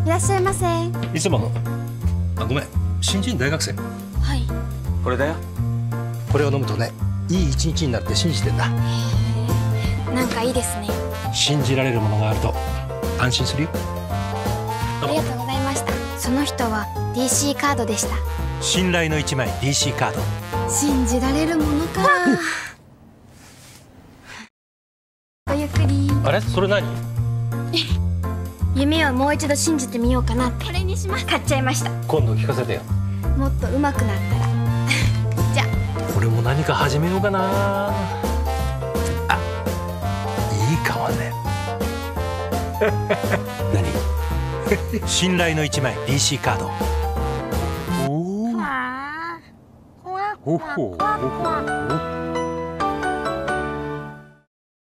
いらっしゃいませ。 いつもの。あ、ごめん、新人大学生。 はい。 これだよ。これを飲むとね、いい一日になるって信じてんだ。 なんかいいですね。 信じられるものがあると安心するよ。 ありがとうございました。その人は DC カードでした。 信頼の一枚 DC カード。 信じられるものか。ごゆっくり。 あれ、それ何？ 夢をもう一度信じてみようかなって。これにします。買っちゃいました。 今度聞かせてよ。 もっと上手くなったら。じゃあ俺も何か始めようかな。あ、いいかもね。何？信頼の一枚 DC カード。おお。ほほほほ。